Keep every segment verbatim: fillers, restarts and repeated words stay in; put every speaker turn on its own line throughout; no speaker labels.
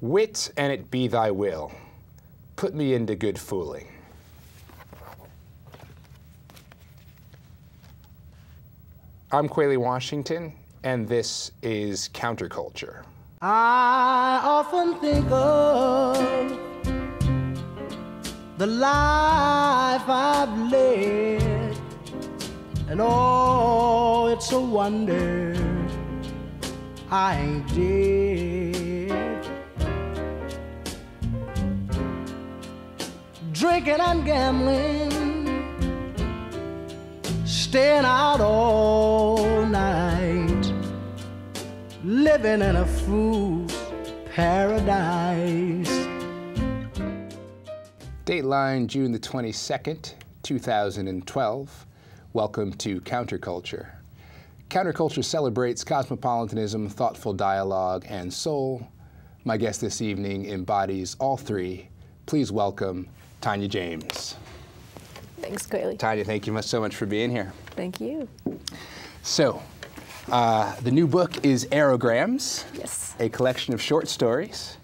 Wit, and it be thy will. Put me into good fooling. I'm Kweli Washington, and this is Counterculture.
I often think of the life I've led, and oh, it's a wonder I ain't dead. Drinking and gambling, staying out all night, living in a fool's paradise.
Dateline, June the twenty-second, two thousand twelve. Welcome to Counterculture. Counterculture celebrates cosmopolitanism, thoughtful dialogue, and soul. My guest this evening embodies all three. Please welcome Tania James.
Thanks, Kweli.
Tania, thank you so much for being here.
Thank you.
So, uh, the new book is AEROGRAMMES,
Yes.
a collection of short stories.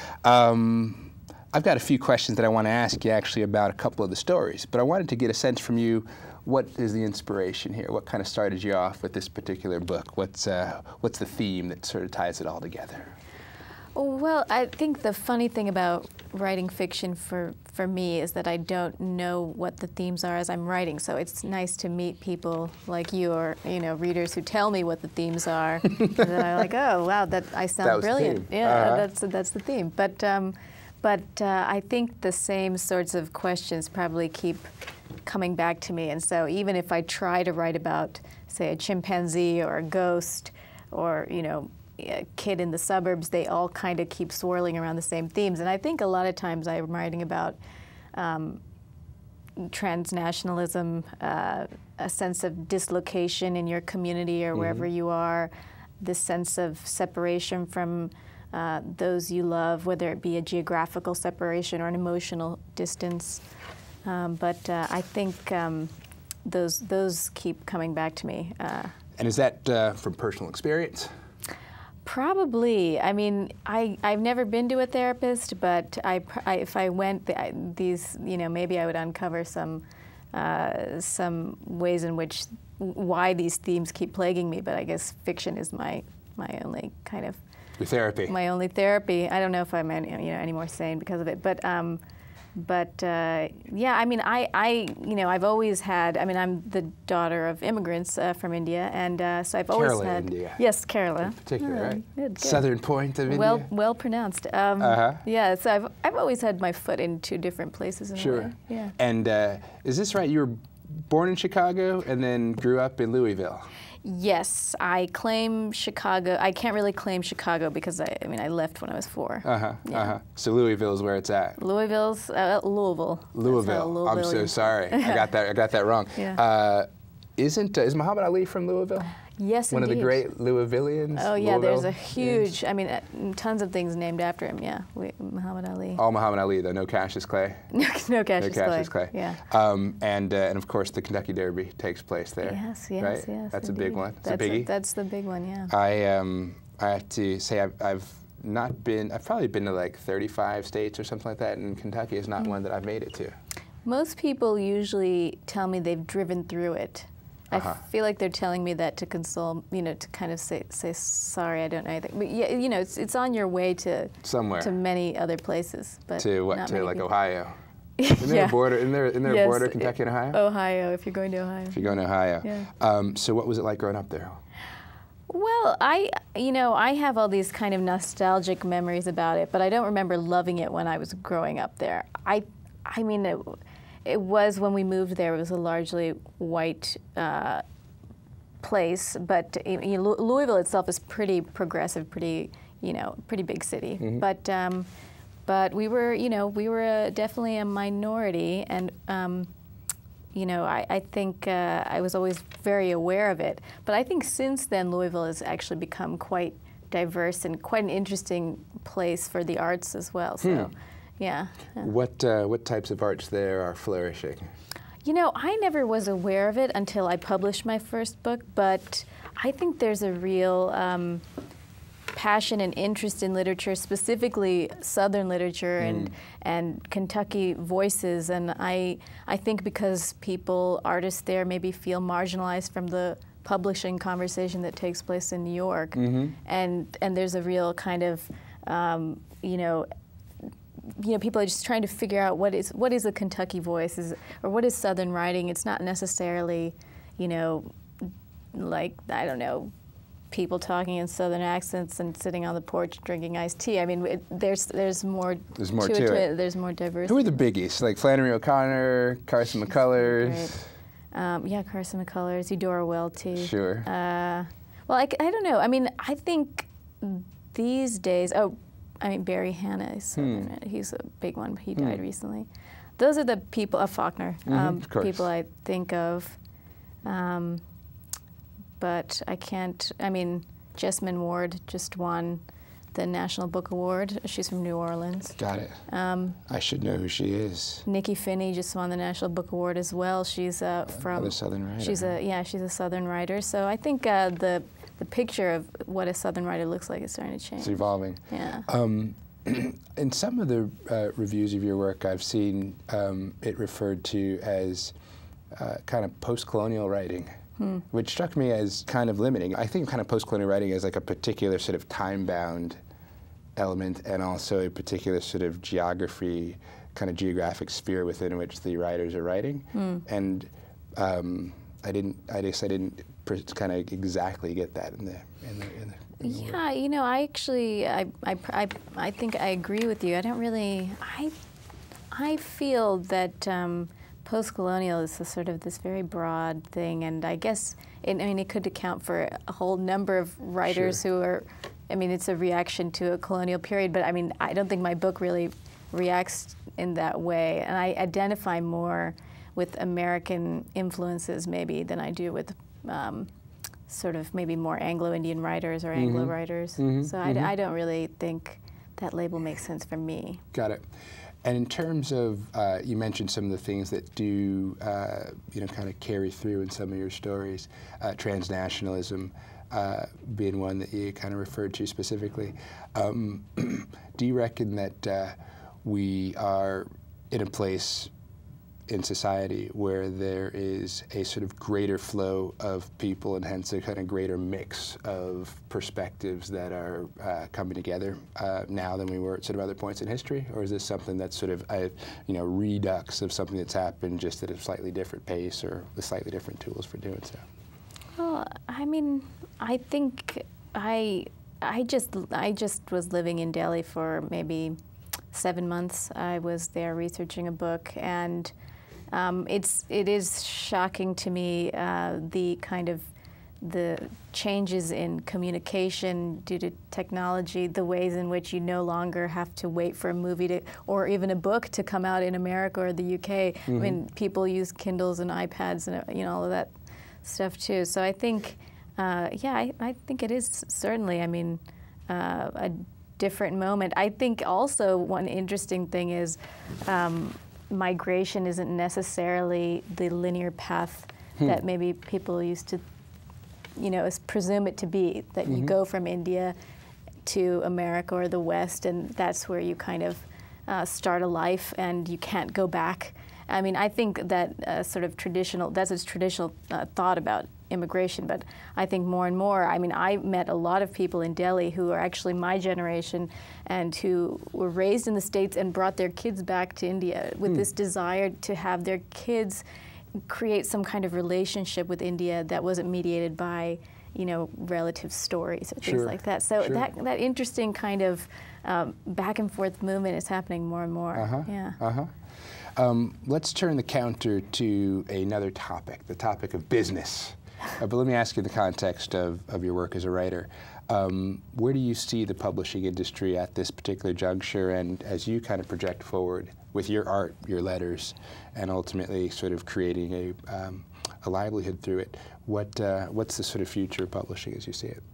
Um, I've got a few questions that I want to ask you actually about a couple of the stories, but I wanted to get a sense from you, what is the inspiration here? What kind of started you off with this particular book? What's, uh, what's the theme that sort of ties it all together?
Well, I think the funny thing about writing fiction for, for me is that I don't know what the themes are as I'm writing. So it's nice to meet people like you, or you know, readers who tell me what the themes are. And then I'm like, oh wow, that I sound
that was
brilliant.
The theme.
Yeah,
uh-huh.
that's that's the theme. But um, but uh, I think the same sorts of questions probably keep coming back to me. And so even if I try to write about, say, a chimpanzee or a ghost, or you know, a kid in the suburbs, they all kind of keep swirling around the same themes. And I think a lot of times I'm writing about um, transnationalism, uh, a sense of dislocation in your community or wherever mm-hmm. you are, this sense of separation from uh, those you love, whether it be a geographical separation or an emotional distance. Um, but uh, I think um, those, those keep coming back to me. Uh,
and is that uh, from personal experience?
Probably. I mean, I, I've never been to a therapist, but I, I, if I went, I, these, you know, maybe I would uncover some, uh, some ways in which, why these themes keep plaguing me, but I guess fiction is my, my only kind of...
Your therapy.
My only therapy. I don't know if I'm any, you know, any more sane because of it, but... Um, But uh, yeah, I mean, I, I, you know, I've always had. I mean, I'm the daughter of immigrants uh, from India, and uh, so I've always
Kerala,
had.
India.
Yes, Kerala.
In particular,
oh,
right?
Good, good.
Southern point of
well,
India.
Well pronounced. Um,
uh-huh.
Yeah, so I've I've always had my foot in two different places in
Sure.
a way. Yeah.
And uh, is this right? You were born in Chicago and then grew up in Louisville.
Yes, I claim Chicago. I can't really claim Chicago because I, I mean, I left when I was four.
Uh-huh,
yeah.
uh-huh. So Louisville is where it's at.
Louisville's, uh, Louisville.
Louisville. I'm so sorry. I got that, I got that wrong.
Yeah.
Uh, isn't, uh, is Muhammad Ali from Louisville?
Yes,
One
indeed.
of the great Louisvillians?
Oh, yeah,
Louisville?
there's a huge, I mean, uh, tons of things named after him, yeah, we, Muhammad Ali.
All Muhammad Ali, though, no Cassius Clay?
no, no Cassius
no Cassius Clay.
Clay, yeah.
Um, and, uh, and, of course, the Kentucky Derby takes place there.
Yes, yes,
right?
yes.
That's
indeed.
a big one. It's
that's
a biggie.
A, that's the big one, yeah.
I, um, I have to say I've, I've not been, I've probably been to like thirty-five states or something like that, and Kentucky is not mm. one that I've made it to.
Most people usually tell me they've driven through it.
Uh-huh.
I feel like they're telling me that to console, you know, to kind of say, say sorry, I don't know anything. But yeah, you know, it's it's on your way to
somewhere
to many other places. But
to what?
Not
To
many
like
people.
Ohio. Isn't there
yeah.
a border? Isn't there, isn't there
yes,
a border Kentucky and Ohio?
Ohio, if you're going to Ohio.
If you're going to Ohio.
Yeah.
Um, so what was it like growing up there?
Well, I, you know, I have all these kind of nostalgic memories about it, but I don't remember loving it when I was growing up there. I, I mean, it, it was when we moved there. It was a largely white uh, place, but you know, Louisville itself is pretty progressive, pretty, you know, pretty big city. Mm-hmm. But, um, but we were, you know, we were a, definitely a minority, and. Um, You know, I, I think uh, I was always very aware of it. But I think since then, Louisville has actually become quite diverse and quite an interesting place for the arts as well. So,
hmm.
yeah. yeah.
What, uh, what types of arts there are flourishing?
You know, I never was aware of it until I published my first book, but I think there's a real um, passion and interest in literature, specifically Southern literature
Mm.
and and Kentucky voices. And I I think because people, artists there, maybe feel marginalized from the publishing conversation that takes place in New York,
Mm-hmm.
and and there's a real kind of um, you know. You know, people are just trying to figure out what is what is a Kentucky voice, is, or what is Southern writing. It's not necessarily, you know, like, I don't know, people talking in Southern accents and sitting on the porch drinking iced tea. I mean, it, there's there's more.
There's more
to,
to
it,
it.
it. There's more diversity.
Who are the biggies? Like Flannery O'Connor, Carson McCullers.
Um, yeah, Carson McCullers, Eudora Welty.
Sure.
Uh, well, I, I don't know. I mean, I think these days. Oh. I mean, Barry Hannah is Southern.
Hmm.
He's a big one. He
Hmm.
died recently. Those are the people, uh, Faulkner,
Mm-hmm,
um,
of course.
people I think of. Um, but I can't, I mean, Jessamine Ward just won the National Book Award. She's from New Orleans.
Got it.
Um,
I should know who she is.
Nikki Finney just won the National Book Award as well. She's uh, from.
Another Southern writer.
She's a yeah. She's a Southern writer. So I think uh, the the picture of what a Southern writer looks like is starting to change.
It's evolving.
Yeah.
Um, in some of the uh, reviews of your work, I've seen um, it referred to as uh, kind of post-colonial writing, hmm. which struck me as kind of limiting. I think kind of post-colonial writing is like a particular sort of time-bound element and also a particular sort of geography, kind of geographic sphere within which the writers are writing. Hmm. And um, I didn't, I guess I didn't kind of exactly get that in the, in the, in the in the
Yeah, you know, I actually, I, I, I, I think I agree with you. I don't really, I, I feel that um, post-colonial is a sort of this very broad thing, and I guess, it, I mean, it could account for a whole number of writers
Sure.
who are, I mean, it's a reaction to a colonial period, but I mean, I don't think my book really reacts in that way, and I identify more with American influences maybe than I do with um, sort of maybe more Anglo-Indian writers or Anglo
Mm-hmm.
writers.
Mm-hmm.
So I,
Mm-hmm.
I don't really think that label makes sense for me.
Got it. And in terms of, uh, you mentioned some of the things that do, uh, you know, kind of carry through in some of your stories, uh, transnationalism uh, being one that you kind of referred to specifically. Um, do you reckon that uh, we are in a place in society where there is a sort of greater flow of people and hence a kind of greater mix of perspectives that are uh, coming together uh, now than we were at sort of other points in history? Or is this something that's sort of a, you know, redux of something that's happened just at a slightly different pace or with slightly different tools for doing so?
Well, I mean, I think I, I just, I just was living in Delhi for maybe seven months. I was there researching a book, and Um, it's it is shocking to me uh, the kind of the changes in communication due to technology, the ways in which you no longer have to wait for a movie to, or even a book to come out in America or the U K. Mm-hmm. I mean, people use Kindles and iPads and you know all of that stuff too. So I think, uh, yeah, I, I think it is certainly. I mean, uh, a different moment. I think also one interesting thing is. Um, Migration isn't necessarily the linear path hmm. that maybe people used to, you know, presume it to be, that mm-hmm. you go from India to America or the West, and that's where you kind of uh, start a life and you can't go back. I mean, I think that uh, sort of traditional, that's a traditional uh, thought about immigration, but I think more and more, I mean, I met a lot of people in Delhi who are actually my generation and who were raised in the States and brought their kids back to India with mm. this desire to have their kids create some kind of relationship with India that wasn't mediated by, you know, relative stories or things
sure.
like that. So
sure.
that, that interesting kind of um, back and forth movement is happening more and more.
Uh-huh.
Yeah.
Uh-huh. Um, let's turn the counter to another topic, the topic of business. Uh, but let me ask you in the context of, of your work as a writer. Um, where do you see the publishing industry at this particular juncture, and as you kind of project forward with your art, your letters, and ultimately sort of creating a, um, a livelihood through it, what, uh, what's the sort of future of publishing as you see it?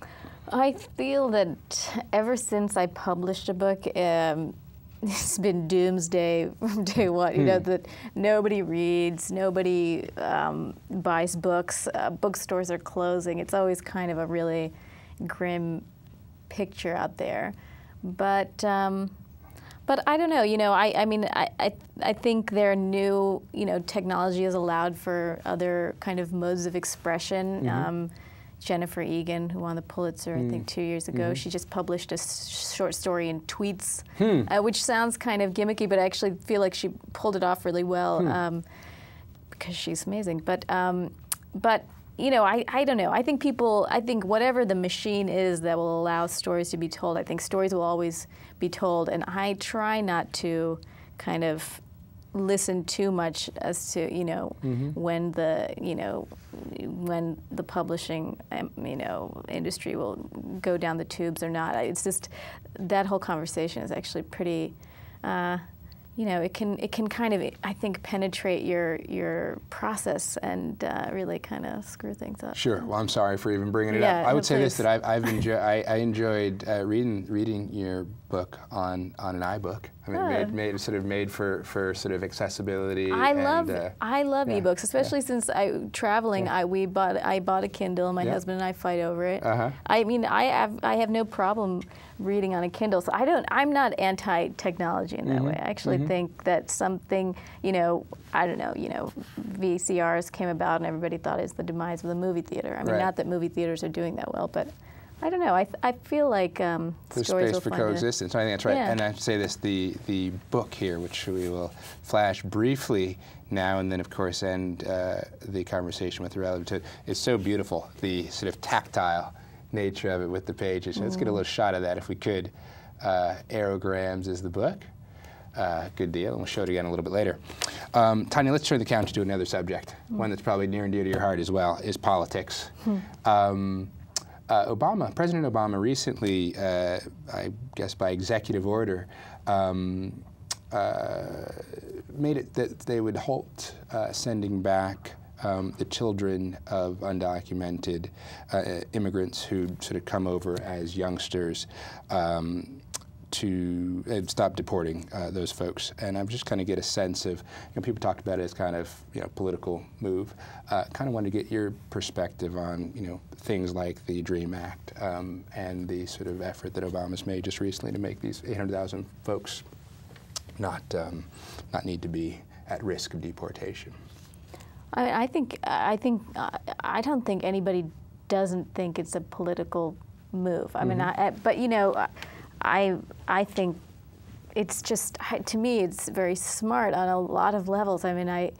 I feel that ever since I published a book, um, it's been doomsday from day one. You hmm. know, that nobody reads, nobody um, buys books, uh, bookstores are closing. It's always kind of a really grim picture out there. But um, but I don't know. You know, I I mean, I I, I think their new you know technology has allowed for other kind of modes of expression. Mm-hmm. um, Jennifer Egan, who won the Pulitzer, mm. I think, two years ago, mm-hmm. she just published a s short story in tweets, hmm. uh, which sounds kind of gimmicky, but I actually feel like she pulled it off really well hmm. um, because she's amazing. But, um, but you know, I, I don't know. I think people, I think whatever the machine is that will allow stories to be told, I think stories will always be told. And I try not to kind of listen too much as to, you know, mm-hmm. when the, you know, when the publishing, um, you know, industry will go down the tubes or not. It's just, that whole conversation is actually pretty, uh, you know, it can it can kind of, I think, penetrate your your process and uh, really kind of screw things up.
Sure. Well, I'm sorry for even bringing it
yeah,
up. I would
no,
say
please.
this, that I've, I've enjoyed I, I enjoyed uh, reading reading your book on on an iBook. I mean, oh. made made sort of made for for sort of accessibility.
I
and,
love
uh,
I love
yeah,
ebooks, especially
yeah.
since I traveling.
Yeah.
I we bought I bought a Kindle. My
yeah.
husband and I fight over it.
Uh-huh.
I mean, I have I have no problem reading on a Kindle. So I don't. I'm not anti-technology in that
mm-hmm.
way. I actually
mm-hmm.
think that something, you know, I don't know, you know, V C Rs came about and everybody thought it's the demise of the movie theater. I mean,
right.
not that movie theaters are doing that well, but I don't know. I, th I feel like um,
there's
stories
space
will
for
find
coexistence. I think that's right.
Yeah.
And I say this: the the book here, which we will flash briefly now and then, of course, end uh, the conversation with the relative to it, is so beautiful. The sort of tactile nature of it with the pages. So mm. let's get a little shot of that if we could. Uh, AEROGRAMMES is the book. Uh, good deal, and we'll show it again a little bit later. Um, Tania, let's turn the counter to another subject, mm. one that's probably near and dear to your heart as well, is politics. Mm. Um, uh, Obama, President Obama recently, uh, I guess by executive order, um, uh, made it that they would halt uh, sending back Um, the children of undocumented uh, immigrants who sort of come over as youngsters um, to uh, stop deporting uh, those folks. And I'm just kind of get a sense of, you know, people talked about it as kind of, you know, political move. Uh, kind of wanted to get your perspective on, you know, things like the DREAM Act um, and the sort of effort that Obama's made just recently to make these eight hundred thousand folks not, um, not need to be at risk of deportation.
I, I think I think uh, I don't think anybody doesn't think it's a political move. I mm-hmm. mean, I, I, but you know, I I think it's just to me it's very smart on a lot of levels. I mean, I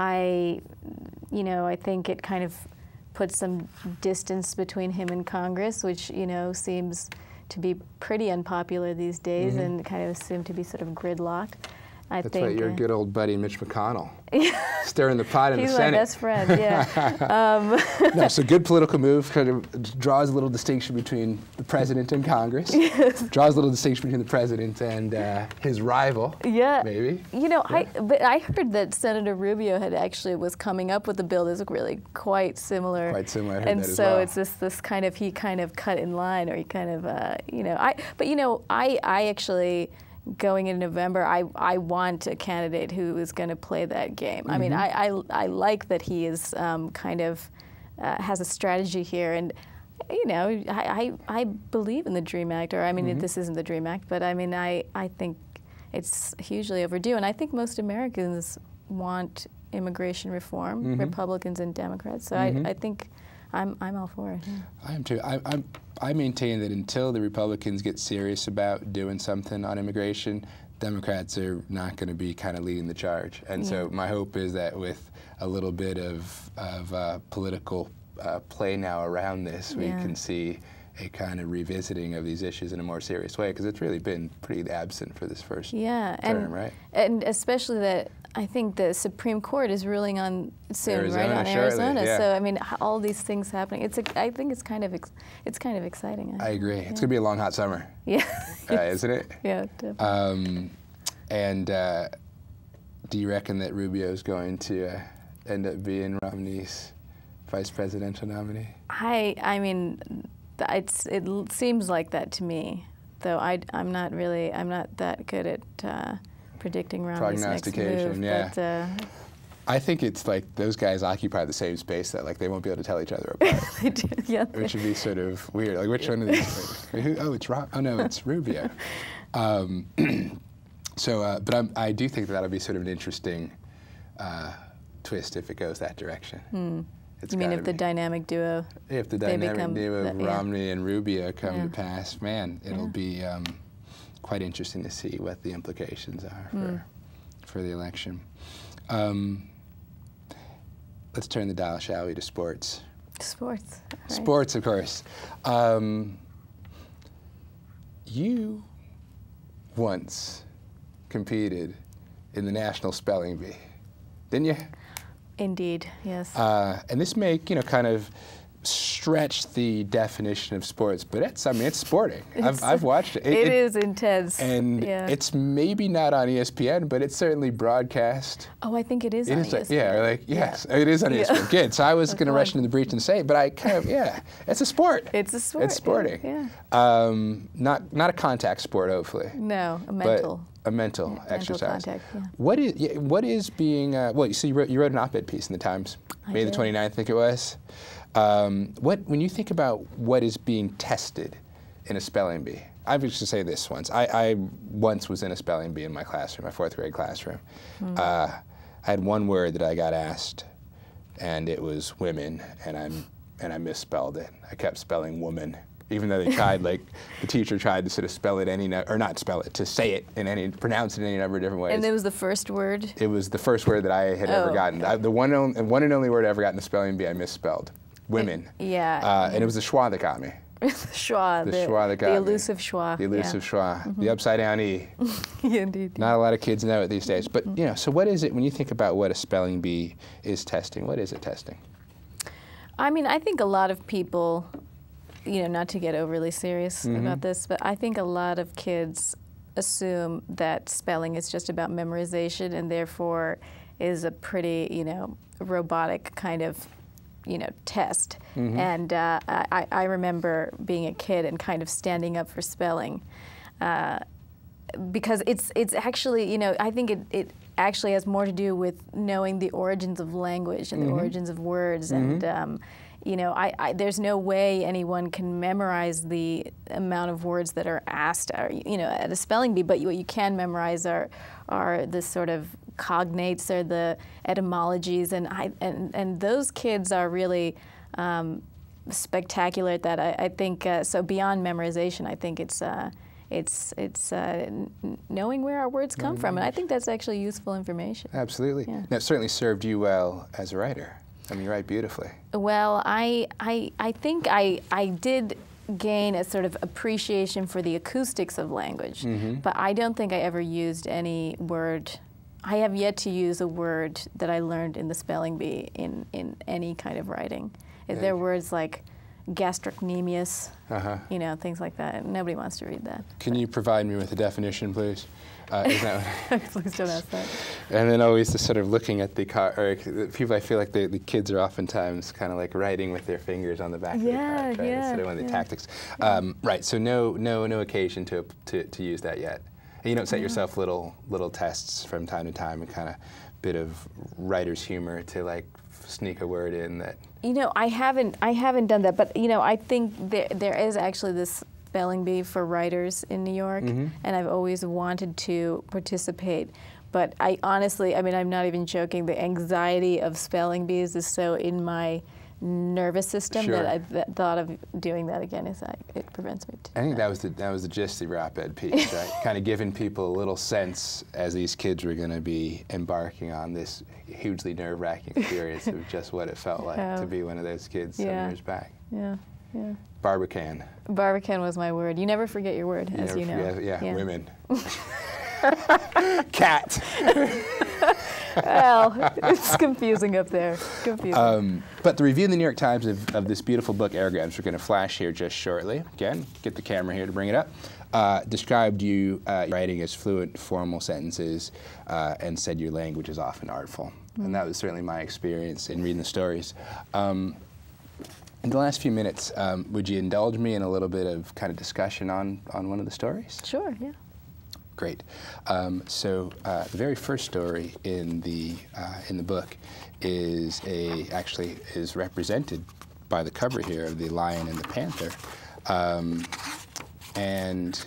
I you know I think it kind of puts some distance between him and Congress, which you know seems to be pretty unpopular these days, mm-hmm. and kind of seem to be sort of gridlocked. I
That's
think,
right, your
uh,
good old buddy Mitch McConnell, stirring the pot in the
He's
Senate.
my best friend, yeah. um.
No, so good political move, kind of draws a little distinction between the president and Congress,
yes.
draws a little distinction between the president and uh, his rival,
yeah.
maybe.
You know,
yeah.
I, but I heard that Senator Rubio had actually was coming up with a bill that's really quite similar.
Quite similar, I heard
and
that as
so
well.
it's this, this kind of, he kind of cut in line, or he kind of, uh, you know, I, but you know, I, I actually, going in November, I, I want a candidate who is going to play that game. Mm-hmm. I mean, I, I, I like that he is um, kind of uh, has a strategy here, and you know, I, I, I believe in the DREAM Act, or I mean, mm-hmm. this isn't the DREAM Act, but I mean, I, I think it's hugely overdue, and I think most Americans want immigration reform, mm-hmm. Republicans and Democrats, so mm-hmm. I, I think I'm, I'm all for it. Yeah.
I am too. I, I'm, I maintain that until the Republicans get serious about doing something on immigration, Democrats are not going to be kind of leading the charge. And yeah. so my hope is that with a little bit of, of uh, political uh, play now around this, we yeah. can see a kind of revisiting of these issues in a more serious way, because it's really been pretty absent for this first
yeah,
term,
and,
right?
And especially that I think the Supreme Court is ruling on soon,
Arizona,
right, on
shortly,
Arizona.
yeah.
So I mean, all these things happening. It's a, I think it's kind of ex, it's kind of exciting.
I, I agree.
Yeah.
It's going to be a long, hot summer.
Yeah.
uh, isn't it?
Yeah, definitely.
Um, and uh, do you reckon that Rubio is going to uh, end up being Romney's vice presidential nominee? I
I mean, it's, it seems like that to me. Though I I'm not really I'm not that good at. Uh, predicting Romney's next move,
yeah.
but uh,
I think it's like those guys occupy the same space that like they won't be able to tell each other apart.
They do, yeah.
Which would be sort of weird. Like which one of these? Who, oh, it's Rob. Oh no, it's Rubio. Um, so, uh, but I'm, I do think that that'll be sort of an interesting uh, twist if it goes that direction.
Hmm.
It's
you mean if
be.
the dynamic duo?
If the dynamic duo of
the, yeah.
Romney and Rubio come
yeah.
to pass, man, it'll
yeah.
be um, quite interesting to see what the implications are for
mm.
for the election. Um, let's turn the dial, shall we, to sports.
Sports. Right.
Sports, of course. Um, you once competed in the National Spelling Bee, didn't you?
Indeed, yes.
Uh, and this may, you know, kind of stretch the definition of sports, but it's, I mean, it's sporting.
It's,
I've, I've watched it. It,
it
it
is intense.
And
yeah.
it's maybe not on E S P N, but it's certainly broadcast.
Oh, I think it is
it
on
is
E S P N.
Yeah, like, yes,
yeah.
it is on E S P N.
Yeah.
Good. So I was going to
fun.
rush into the breach and say it, but I kind of, yeah, it's a sport.
It's a sport.
It's sporting.
Yeah.
Um, not, not a contact sport, hopefully.
No, a mental.
But a mental
yeah,
exercise.
Mental contact, yeah.
What is, yeah, what is being, uh, well, so you wrote, you wrote an op-ed piece in the Times,
I
May the
did.
twenty-ninth, I think it was. Um, what, when you think about what is being tested in a spelling bee, I was just to say this once. I, I once was in a spelling bee in my classroom, my fourth grade classroom. Mm. Uh, I had one word that I got asked, and it was women, and I'm and I misspelled it. I kept spelling woman, even though they tried, like the teacher tried to sort of spell it any, no or not spell it, to say it in any, pronounce it in any number of different ways.
And it was the first word?
It was the first word that I had
oh,
ever gotten.
okay.
I, the one, on, one and only word I ever got in a spelling bee I misspelled. Women.
It, yeah.
Uh,
yeah.
And it was the schwa that got me.
the schwa.
The,
the
schwa that got
The
me.
elusive schwa.
The elusive
yeah.
schwa.
Mm-hmm.
The upside down E.
yeah, indeed.
Not a lot of kids know it these days. But, you know, so what is it, when you think about what a spelling bee is testing, what is it testing?
I mean, I think a lot of people, you know, not to get overly serious mm-hmm. about this, but I think a lot of kids assume that spelling is just about memorization and therefore is a pretty, you know, robotic kind of, you know, test. Mm-hmm. And uh, I, I remember being a kid and kind of standing up for spelling uh, because it's it's actually, you know, I think it, it actually has more to do with knowing the origins of language and mm-hmm. the origins of words. Mm-hmm. And, um, you know, I, I, there's no way anyone can memorize the amount of words that are asked, or, you know, at a spelling bee, but what you can memorize are, are the sort of cognates or the etymologies, and I, and and those kids are really um, spectacular at that. I, I think uh, so. Beyond memorization, I think it's uh, it's it's uh, n knowing where our words come mm-hmm. from, and I think that's actually useful information.
Absolutely.
Yeah.
Now, it certainly served you well as a writer. I mean, you write beautifully.
Well, I I I think I I did gain a sort of appreciation for the acoustics of language, mm-hmm. but I don't think I ever used any word. I have yet to use a word that I learned in the spelling bee in, in any kind of writing. Yeah. There are words like gastrocnemius, uh-huh. you know, things like that. Nobody wants to read that.
Can but. you provide me with a definition, please? Uh, is that
Please don't ask that.
And then always just sort of looking at the car, or the people, I feel like they, the kids are oftentimes kind of like writing with their fingers on the back
yeah,
of the card, right?
Yeah,
Instead of one of the
yeah.
tactics. Um, right, so no, no, no occasion to, to, to use that yet. And you don't set yeah. yourself little little tests from time to time, and kind of bit of writer's humor to like sneak a word in that.
You know, I haven't I haven't done that, but you know, I think there there is actually this spelling bee for writers in New York, mm-hmm. and I've always wanted to participate. But I honestly, I mean, I'm not even joking. The anxiety of spelling bees is so in my nervous system
sure.
that I th thought of doing that again. Is that it prevents me.
I think that was the that was the gist of your op-ed piece, right? Kind of giving people a little sense as these kids were going to be embarking on this hugely nerve-wracking experience of just what it felt like
yeah.
to be one of those kids
yeah.
seven years back.
Yeah, yeah.
Barbican.
Barbican was my word. You never forget your word,
you
as you know.
Forget, yeah,
yeah,
women. Cat.
Well, it's confusing up there. Confusing.
Um, but the review in the New York Times of, of this beautiful book, AEROGRAMMES, we're going to flash here just shortly. Again, get the camera here to bring it up. Uh, described you uh, writing as fluent, formal sentences, uh, and said your language is often artful. Mm. And that was certainly my experience in reading the stories. Um, in the last few minutes, um, would you indulge me in a little bit of kind of discussion on, on one of the stories?
Sure, yeah.
great. Um, so uh, the very first story in the uh, in the book is a actually is represented by the cover here of the lion and the panther, um, and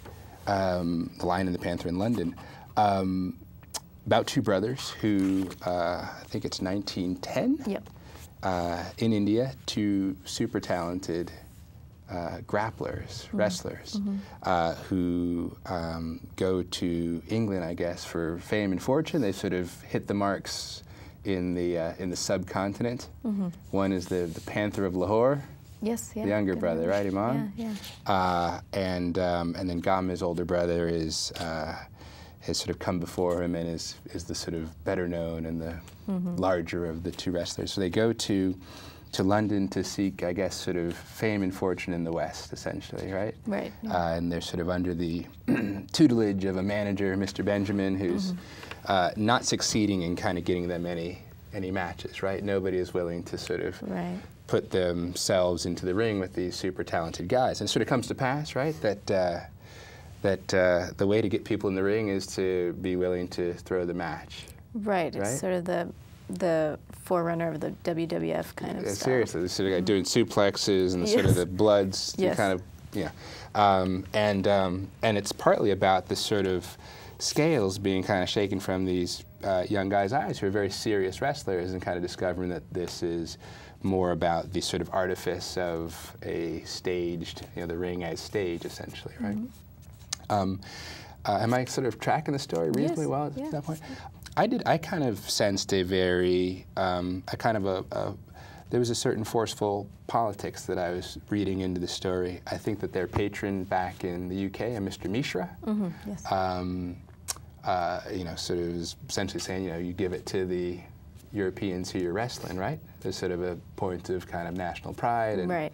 um, the lion and the panther in London. Um, about two brothers who uh, I think it's nineteen ten.
Yep.
Uh, in India, two super talented uh, grapplers, mm-hmm. wrestlers, mm-hmm. uh, who um, go to England, I guess, for fame and fortune. They sort of hit the marks in the uh, in the subcontinent. Mm-hmm. One is the the Panther of Lahore.
Yes, yeah.
The younger
Good
brother,
one.
right, Iman?
Yeah, yeah.
Uh, and um, and then Gam, his older brother, is. Uh, has sort of come before him and is, is the sort of better known and the mm-hmm. larger of the two wrestlers. So they go to, to London to seek, I guess, sort of fame and fortune in the West, essentially, right?
Right. Yeah.
Uh, and they're sort of under the tutelage of a manager, Mister Benjamin, who's mm-hmm. uh, not succeeding in kind of getting them any, any matches, right? Nobody is willing to sort of
right.
put themselves into the ring with these super talented guys. And it sort of comes to pass, right, that uh, that uh, the way to get people in the ring is to be willing to throw the match.
Right,
right?
It's sort of the the forerunner of the W W F kind of
yeah,
stuff.
Seriously, sort of mm-hmm. doing suplexes and the
yes.
sort of the bloods,
yes.
kind of, yeah. Um, and, um, and it's partly about the sort of scales being kind of shaken from these uh, young guys' eyes who are very serious wrestlers and kind of discovering that this is more about the sort of artifice of a staged, you know, the ring as stage, essentially, right? Mm-hmm. Um, uh, am I sort of tracking the story reasonably
yes,
well at
yeah.
that point? I did. I kind of sensed a very, um, a kind of a, a, there was a certain forceful politics that I was reading into the story. I think that their patron back in the U K, a Mister Mishra,
mm-hmm, yes.
um, uh, you know, sort of was essentially saying, you know, you give it to the Europeans who you're wrestling, right? There's sort of a point of kind of national pride, and
right.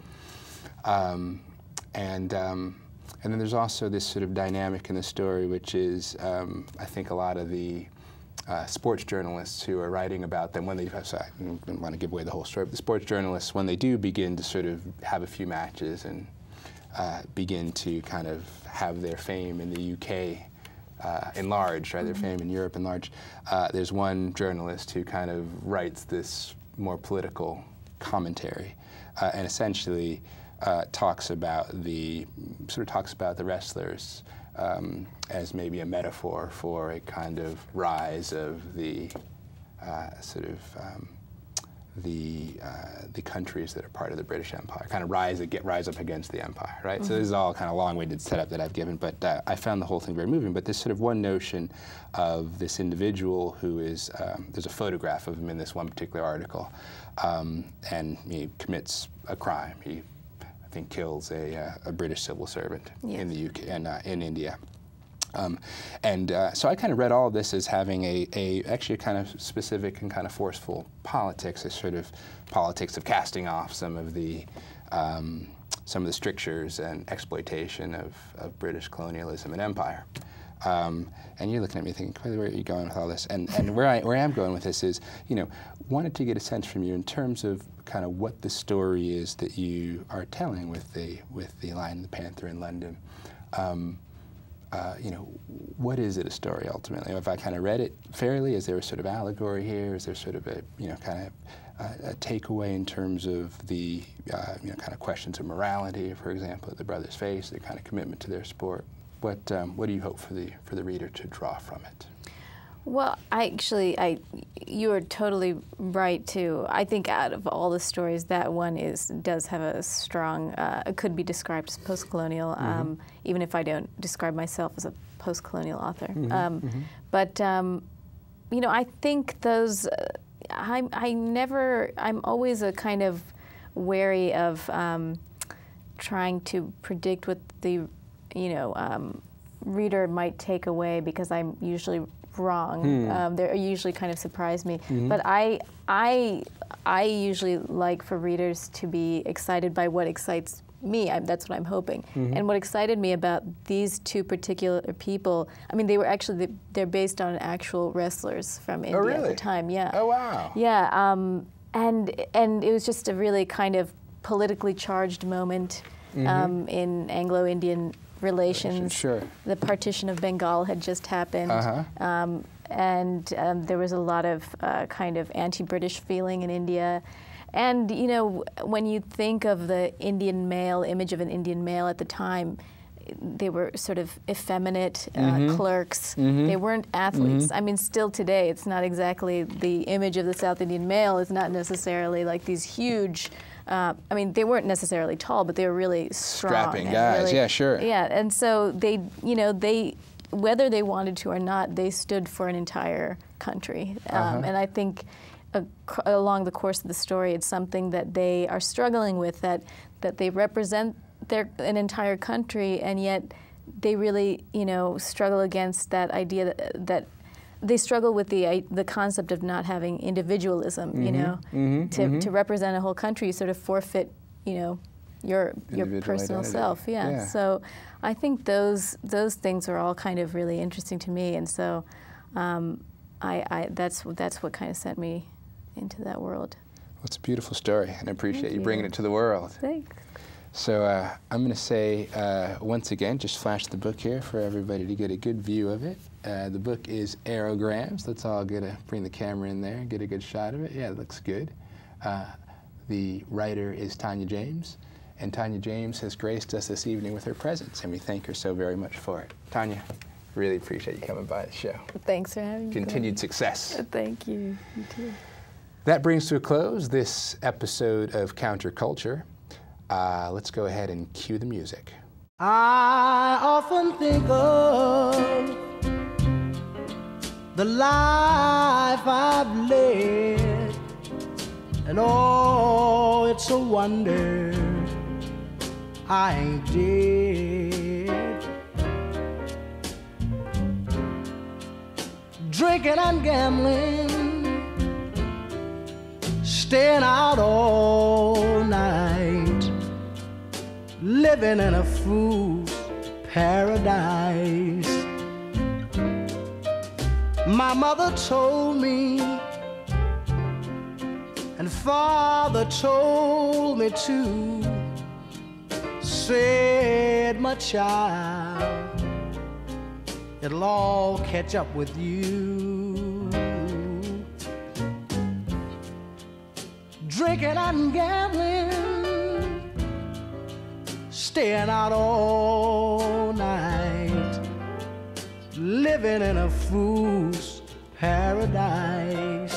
Um, and. Um, And then there's also this sort of dynamic in the story, which is, um, I think, a lot of the uh, sports journalists who are writing about them when they, so I don't want to give away the whole story, but the sports journalists, when they do begin to sort of have a few matches and uh, begin to kind of have their fame in the U K uh, enlarged, right, mm-hmm. their fame in Europe enlarged, uh, there's one journalist who kind of writes this more political commentary, uh, and essentially Uh, talks about the sort of talks about the wrestlers um, as maybe a metaphor for a kind of rise of the uh, sort of um, the uh, the countries that are part of the British Empire, kind of rise get rise up against the empire, right? Mm-hmm. So this is all kind of long-winded setup that I've given, but uh, I found the whole thing very moving. But this sort of one notion of this individual who is um, there's a photograph of him in this one particular article, um, and he commits a crime. He I think kills a, uh, a British civil servant yes. in the U K and uh, in India. Um, and uh, so I kind of read all of this as having a, a actually a kind of specific and kind of forceful politics, a sort of politics of casting off some of the um, some of the strictures and exploitation of, of British colonialism and empire. Um, and you're looking at me thinking, Kweli, where are you going with all this? And, and where, I, where I am going with this is, you know, wanted to get a sense from you in terms of kind of what the story is that you are telling with the, with the Lion and the Panther in London. Um, uh, you know, what is it a story ultimately? If I kind of read it fairly, is there a sort of allegory here? Is there sort of a, you know, kind of uh, a takeaway in terms of the, uh, you know, kind of questions of morality, for example, that the brothers face, their kind of commitment to their sport? What, um, what do you hope for the, for the reader to draw from it?
Well, I actually, I, you are totally right too. I think out of all the stories, that one is does have a strong, uh, it could be described as post-colonial, mm-hmm. um, even if I don't describe myself as a post-colonial author.
Mm-hmm.
Um,
mm-hmm.
But, um, you know, I think those, uh, I, I never, I'm always a kind of wary of um, trying to predict what the, you know, um, reader might take away, because I'm usually wrong. Hmm. Um, they usually kind of surprise me. Mm-hmm. But I, I, I usually like for readers to be excited by what excites me. I, that's what I'm hoping. Mm-hmm. And what excited me about these two particular people, I mean, they were actually, they're based on actual wrestlers from India
oh, really?
at the time. Yeah.
Oh, wow.
Yeah. Um, and and it was just a really kind of politically charged moment mm-hmm. um, in Anglo-Indian relations.
Sure.
The partition of Bengal had just happened.
Uh-huh.
Um, and um, there was a lot of uh, kind of anti-British feeling in India. And, you know, when you think of the Indian male, image of an Indian male at the time, they were sort of effeminate uh,
mm-hmm.
clerks.
Mm-hmm.
They weren't athletes.
Mm-hmm.
I mean, still today, it's not exactly the image of the South Indian male is not necessarily like these huge, uh, I mean, they weren't necessarily tall, but they were really strong.
Strapping
and
guys,
really-
yeah, sure.
Yeah, and so they, you know, they, whether they wanted to or not, they stood for an entire country. Um,
Uh-huh.
And I think uh, along the course of the story, it's something that they are struggling with, that, that they represent their, an entire country, and yet they really, you know, struggle against that idea that, that they struggle with the the concept of not having individualism. Mm-hmm, you know,
mm-hmm,
to
mm-hmm.
to represent a whole country, you sort of forfeit, you know, your your
Individual
personal
identity.
self. Yeah.
Yeah.
So I think those those things are all kind of really interesting to me, and so um, I, I that's that's what kind of sent me into that world.
Well, it's a beautiful story, and I appreciate
Thank
you
you.
bringing it to the world.
Thanks.
So uh, I'm going to say, uh, once again, just flash the book here for everybody to get a good view of it. Uh, the book is AEROGRAMMES. Let's all get a, bring the camera in there, get a good shot of it. Yeah, it looks good. Uh, the writer is Tania James, and Tania James has graced us this evening with her presence, and we thank her so very much for it. Tania, really appreciate you coming by the show.
Thanks for having me.
Continued success.
Thank you. You too.
That brings to a close this episode of Counterculture. Uh, let's go ahead and cue the music.
I often think of the life I've led, and oh, it's a wonder I ain't dead. Drinking and gambling, staying out all night, living in a fool's paradise. My mother told me, and father told me too, said, my child, it'll all catch up with you. Drinking and gambling, staying out all night, living in a fool's paradise.